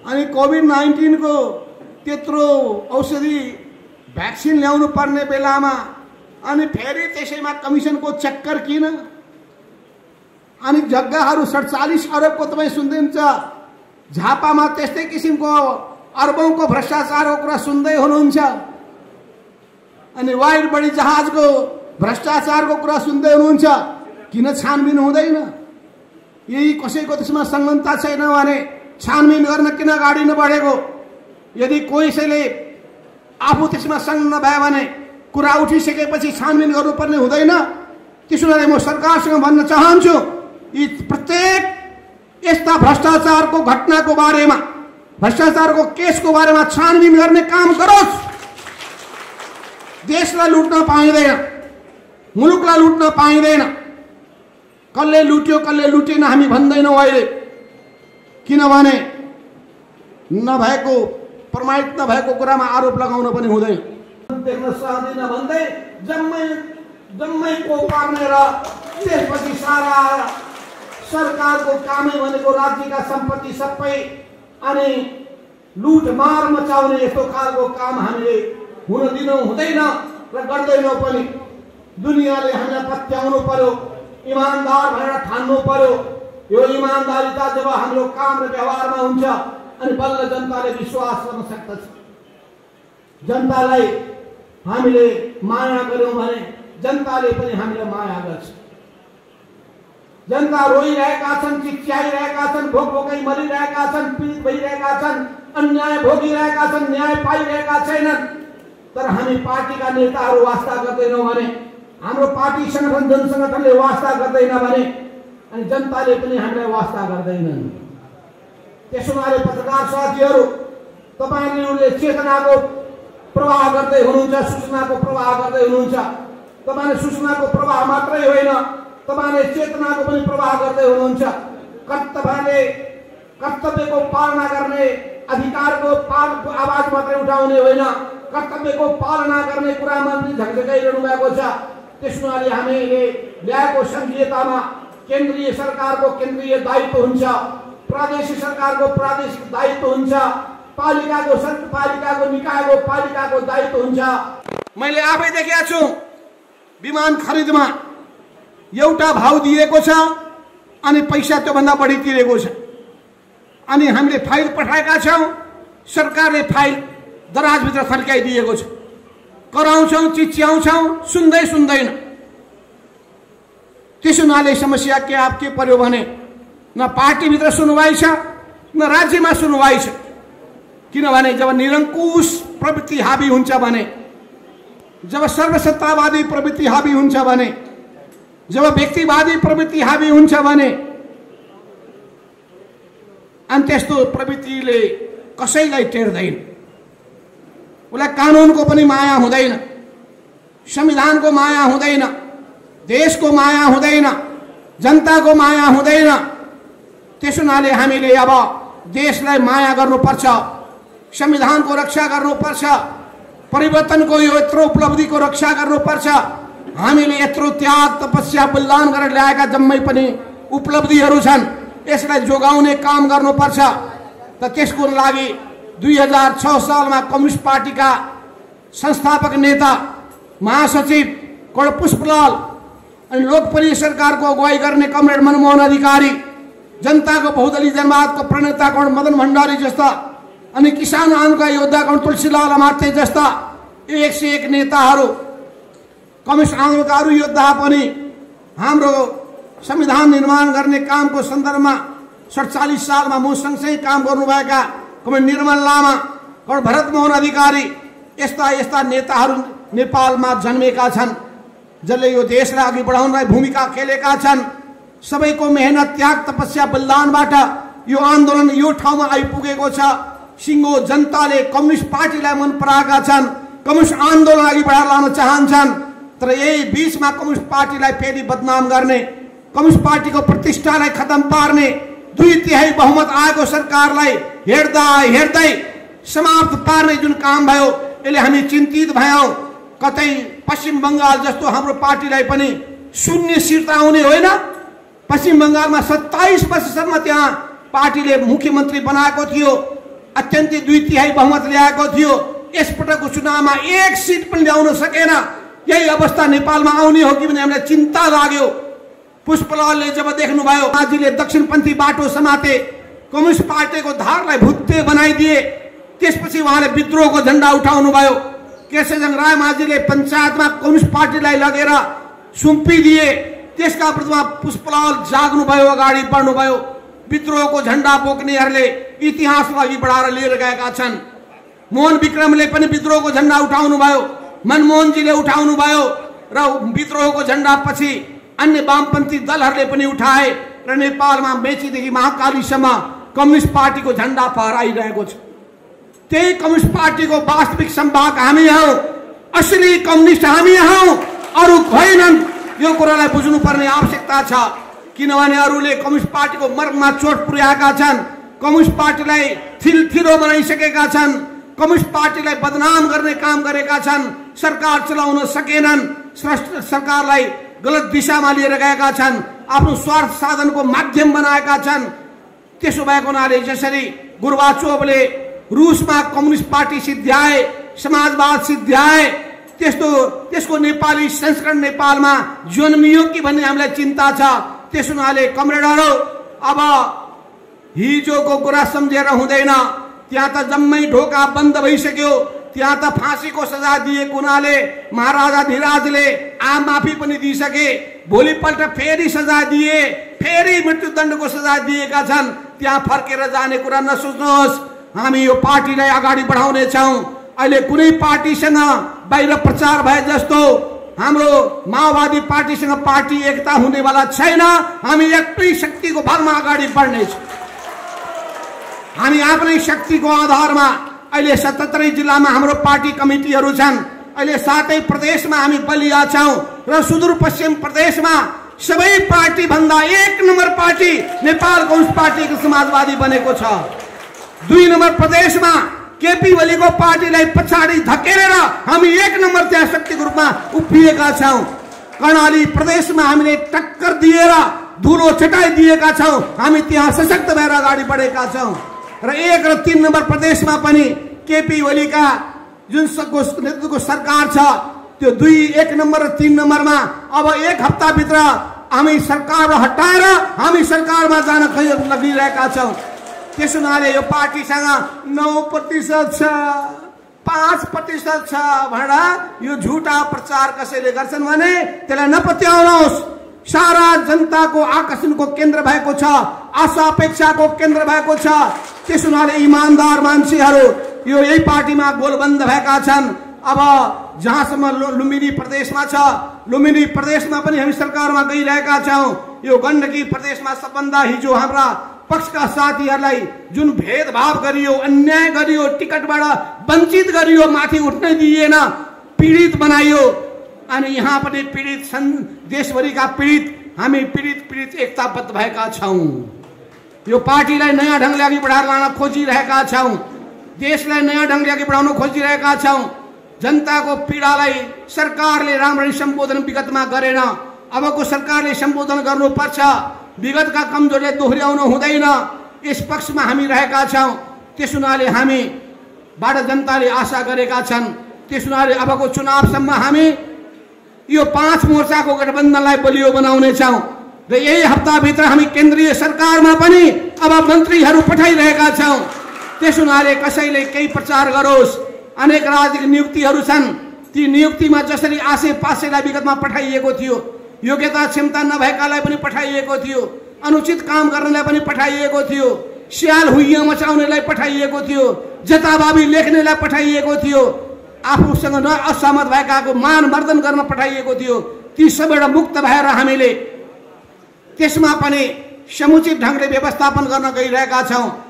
अनि कोभिड-19 को त्यत्रो औषधि भ्याक्सिन ल्याउनु पर्ने बेलामा अनि फेरि त्यसैमा कमिसनको चक्कर किन? अनि जग्गाहरू 47 अरबको तपाईँ सुन्दै हुनुहुन्छ, झापामा त्यस्तै किसिमको अरबौंको भ्रष्टाचारको कुरा सुन्दै हुनुहुन्छ। अनि वाइड बडी जहाजको भ्रष्टाचारको कुरा सुन्दै हुनुहुन्छ। किन छानबिन हुँदैन? यही कसैको त्यसमा संलग्नता छैन भने छानबिन गर्न किन अगाडि नबढेको? यदि कसैले आफू त्यसमा संलग्न भयो भने कुरा उठिसकेपछि छानबिन गर्नुपर्ने हुँदैन? त्यसैले म सरकारसँग भन्न चाहन्छु, यी प्रत्येक यस्ता भ्रष्टाचारको घटनाको बारेमा, भ्रष्टाचारको केसको बारेमा छानबिन गर्ने काम गरोस्। देशलाई लुट्न पाइँदैन, मुलुकलाई लुट्न पाइँदैन। कसले लुट्यो कसले लुटेन हामी भन्दैनौँ अहिले, किनभने नभएको प्रमाणित नभएको कुरामा आरोप लगाउन पनि हुँदैन। देख्न सक्दैन भन्दै जम्मै को पार्ने र त्यसपछि सारा सरकारको कामै भनेको राज्यका सम्पत्ति सबै अनि लुटमार मचाउने यस्तो खालको काम हामीले हुन दिनु हुँदैन र गर्दैनौँ पनि। दुनियाँले हामीलाई पत्याउनु पर्यो, इमानदार भनेर ठान्नु पर्यो। यो इमानदारिता जब हाम्रो काम र व्यवहारमा हुन्छ अनि बल्ल जनताले विश्वास गर्न सक्दछ। जनतालाई हामीले माया गर्यौं भने जनताले पनि हामीलाई माया गर्छ। जनता रोइरहेका छन्, चिच्याइरहेका छन्, भोकै मरिरहेका छन्, पीडित भइरहेका छन्, अन्याय भोगिरहेका छन्, न्याय पाइरहेका छैनन्। तर हामी पार्टीका नेताहरू वास्ता गर्दैनौँ भने, हाम्रो पार्टी संगठन जनसंगठनले वास्ता गर्दैन भने अनि जनताले पनि हामीलाई वास्ता गर्दैनन्। त्यसोमाले पत्रकार साथीहरू, तपाईहरुले चेतनाको प्रवाह गर्दै हुनुहुन्छ, सूचनाको प्रवाह गर्दै हुनुहुन्छ। तपाईले सूचनाको प्रवाह मात्रै होइन, तपाईले चेतनाको पनि प्रवाह गर्दै हुनुहुन्छ। कर्तव्यको पालना गर्ने, अधिकारको आवाज मात्रै उठाउने होइन, कर्तव्यको पालना गर्ने कुरामा पनि झकझकाइरहनु भएको छ। त्यसैले हामीले ल्याएको संघीयतामा केन्द्रीय सरकारको केन्द्रीय दायित्व हुन्छ, प्रादेशिक सरकारको प्रादेशिक दायित्व हुन्छ, पालिकाको निकायको पालिकाको दायित्व हुन्छ। मैले आफै देखेको छु, विमान खरिदमा एउटा भाव दिएको छ अनि पैसा त्योभन्दा बढी तिरेको छ। अनि हामीले फाइल पठाएका छौं, सरकारले फाइल दराजभित्र फर्काइदिएको छ। कराउँछौं, चिच्याउँछौं, सुन्दैन। त्यसैले समस्या के पर्यो भने न पार्टीभित्र सुनवाई छ न राज्यमा सुनवाई छ। किनभने जब निरंकुश प्रवृत्ति हावी हुन्छ भने, जब सर्वसत्तावादी प्रवृत्ति हावी हुन्छ भने, जब व्यक्तिवादी प्रवृत्ति हावी हुन्छ भने अनि त्यस्तो प्रवृत्तिले कसैलाई टेर्दैन। उसलाई कानुनको पनि माया हुँदैन, संविधानको माया हुँदैन, देशको माया हुँदैन, जनताको माया हुँदैन। त्यसैले हामीले अब देशलाई माया गर्नुपर्छ, संविधानको रक्षा गर्नुपर्छ, परिवर्तनको यो यत्रो उपलब्धिको रक्षा गर्नुपर्छ। हामीले यत्रो त्याग तपस्या बलिदान गरेर ल्याएका जम्मै पनि उपलब्धिहरू छन्, यसलाई जोगाउने काम गर्नुपर्छ। त त्यसको लागि 2006 सालमा कम्युनिस्ट पार्टीका संस्थापक नेता महासचिव कर्ण पुष्पलाल अनि लोकप्रिय सरकारको अगुवाई गर्ने कमरेड मनमोहन अधिकारी, जनताको बहुदलीय जनवादको प्रणेता कर्ण मदन भण्डारी जस्ता अनि किसान आन्दोलनका योद्धा कर्ण तुलसीलाल अमात्य जस्ता 101 नेताहरू, कम्युनिस्ट आन्दोलनका अरू योद्धा पनि हाम्रो संविधान निर्माण गर्ने कामको सन्दर्भमा 47 सालमा म सँगसँगै काम गर्नुभएका कमरेड निर्मल लामा, कर्ण भरत मोहन अधिकारी यस्ता नेताहरू नेपालमा जन्मेका छन्, जसले यो देशलाई अघि बढाउनलाई भूमिका खेलेका छन्। सबैको मेहनत, त्याग, तपस्या, बलिदानबाट यो आन्दोलन यो ठाउँमा आइपुगेको छ। सिङ्गो जनताले कम्युनिस्ट पार्टीलाई मन पराएका छन्, कम्युनिस्ट आन्दोलन अघि बढाएर लान चाहन्छन्। तर यही बीचमा कम्युनिस्ट पार्टीलाई फेरि बदनाम गर्ने, कम्युनिस्ट पार्टीको प्रतिष्ठालाई खतम पार्ने, 2/3 बहुमत आएको सरकारलाई हेर्दै समाप्त पार्ने जुन काम भयो, यसले हामी चिन्तित भयौं। कतै पश्चिम बंगाल जस्तो हाम्रो पार्टीलाई पनि शून्य सिट आउने होइन। पश्चिम बंगालमा 27 वर्षसम्म त्यहाँ पार्टीले मुख्यमन्त्री बनाएको थियो। अत्यन्तै 2/3 बहुमत ल्याएको थियो। यसपटकको चुनावमा एक सिट पनि ल्याउन सकेन। यही अवस्था नेपालमा आउने हो कि भन्ने हामीलाई चिन्ता लाग्यो। पुष्पलालले जब देख्नुभयो माझीले दक्षिणपन्थी बाटो समाते, कम्युनिस्ट पार्टीको धारलाई भुत्ते बनाइदिए, त्यसपछि उहाँले विद्रोहको झण्डा उठाउनु भयो। केशवजङ रायमाझीले पञ्चायतमा कम्युनिस्ट पार्टीलाई लगेर सुम्पिदिए। त्यसका विरुद्धमा पुष्पलाल जाग्नुभयो, अगाडि बढ्नुभयो। विद्रोहको झण्डा बोक्नेहरूले इतिहासलाई अघि बढाएर लिएर गएका छन्। मोहन विक्रमले पनि विद्रोहको झण्डा उठाउनु भयो, मनमोहनजीले उठाउनु भयो र विद्रोहको झण्डा पछि अन्य वामपन्थी दलहरूले पनि उठाए र नेपालमा मेचीदेखि महाकालीसम्म कम्युनिस्ट पार्टीको झण्डा फहराइरहेको छ। त्यही कम्युनिस्ट पार्टीको वास्तविक संवाहक हामी हौं, असली कम्युनिस्ट हामी हौं, अरू होइनन्। यो कुरालाई बुझ्नुपर्ने आवश्यकता छ, किनभने अरूले कम्युनिस्ट पार्टीको मर्ममा चोट पुर्याएका छन्, कम्युनिस्ट पार्टीलाई थिलथिलो बनाइसकेका छन्, कम्युनिस्ट पार्टीलाई बदनाम गर्ने काम गरेका छन्, सरकार चलाउन सकेनन्, सरकारलाई गलत दिशामा लिएर गएका छन्, आफ्नो स्वार्थ साधनको माध्यम बनाएका छन्। त्यसो भएको हुनाले जसरी गोर्बाचोभले रुसमा कम्युनिस्ट पार्टी सिद्ध्याए, समाजवाद सिद्ध्याए, त्यसको नेपाली संस्करण नेपालमा जन्मियो कि भन्ने हामीलाई चिन्ता छ। त्यसो हुनाले कमरेडहरू, अब हिजोको कुरा सम्झेर हुँदैन। त्यहाँ त जम्मै ढोका बन्द भइसक्यो। त्यहाँ त फाँसीको सजाय दिएको हुनाले महाराजा धिराजले आम माफी पनि दिइसके। भोलिपल्ट फेरि सजाय दिए, फेरि मृत्युदण्डको सजाय दिएका छन्। त्यहाँ फर्केर जाने कुरा नसोच्नुहोस्। हामी यो पार्टीलाई अगाडि बढाउने छौं। अहिले कुनै पार्टीसँग बाहिर प्रचार भए जस्तो हाम्रो माओवादी पार्टीसँग पार्टी एकता हुनेवाला छैन। हामी एक्लै शक्तिको बलमा अगाडि बढ्नेछौँ। हामी आफ्नै शक्तिको आधारमा अहिले 77 जिल्लामा हाम्रो पार्टी कमिटीहरू छन्। अहिले 7 प्रदेशमा हामी बलिया छौं र सुदूरपश्चिम प्रदेशमा सबै पार्टी भन्दा 1 नम्बर पार्टी नेपाल कम्युनिस्ट पार्टीको समाजवादी बनेको छ। 2 नम्बर प्रदेशमा केपी ओलीको पार्टीलाई पछाडि धकेलेर हामी 1 नम्बर त्यहाँ शक्तिको रूपमा उभिएका छौं। कर्णाली प्रदेशमा हामीले टक्कर दिएर धुलो छटाइदिएका छौं। हामी त्यहाँ सशक्त भएर अगाडि बढेका छौं र 1 र 3 नम्बर प्रदेशमा पनि केपी ओलीका जुन नेतृत्वको सरकार छ, त्यो 2, 1 नम्बर र 3 नम्बरमा अब 1 हप्ताभित्र हामी सरकारलाई हटाएर हामी सरकारमा जान लगिरहेका छौं। त्यसो हुनाले यो पार्टीसँग 9% छ, 5% छ भनेर यो झुटा प्रचार कसैले गर्छन् भने त्यसलाई नपत्याउनुहोस्। सारा जनताको आकर्षणको केन्द्र भएको छ, आशा अपेक्षाको केन्द्र भएको छ। त्यसो हुनाले इमानदार मान्छेहरू यो यही पार्टीमा गोलबन्द भएका छन्। अब जहाँसम्म लुम्बिनी प्रदेशमा छ, लुम्बिनी प्रदेशमा पनि हामी सरकारमा गइरहेका छौं। यो गण्डकी प्रदेशमा सबभन्दा हिजो हाम्रा पक्षका साथीहरूलाई जुन भेदभाव गरियो, अन्याय गरियो, टिकटबाट वञ्चित गरियो, माथि उठ्नै दिइएन, पीडित बनाइयो। अनि यहाँ पनि पीडित छन्, देशभरिका पीडित, हामी पीडित एकताबद्ध भएका छौं। यो पार्टीलाई नयाँ ढंगले अघि बढाएर लान खोजिरहेका छौं, देशलाई नयाँ ढंगले अघि बढाउन खोजिरहेका छौं। जनताको पीडालाई सरकारले राम्ररी सम्बोधन विगतमा गरेन, अबको सरकारले सम्बोधन गर्नुपर्छ। विगतका कमजोरले दोहोर्याउन हुँदैन। यस पक्षमा हामी रहेका छौं। त्यसो हुनाले हामीबाट जनताले आशा गरेका छन्। त्यसो हुनाले अबको चुनावसम्म हामी यो 5 मोर्चाको गठबन्धनलाई बलियो बनाउने छौं र यही हप्ताभित्र हामी केन्द्रीय सरकारमा पनि अब मन्त्रीहरू पठाइरहेका छौं। त्यसो हुनाले कसैले केही प्रचार गरोस्, अनेक राजनीतिक नियुक्तिहरू छन्। ती नियुक्तिमा जसरी आसे पासेलाई विगतमा पठाइएको थियो, योग्यता क्षमता नभएकालाई पनि पठाइएको थियो, अनुचित काम गर्नेलाई पनि पठाइएको थियो, स्याल हुइया मचाउनेलाई पठाइएको थियो, जताभावी लेख्नेलाई पठाइएको थियो, आफूसँग असहमत भएकाको मान मर्दन गर्न पठाइएको थियो। ती सबैबाट मुक्त भएर हामीले त्यसमा पनि समुचित ढंगले व्यवस्थापन गर्न गइरहेका छौं।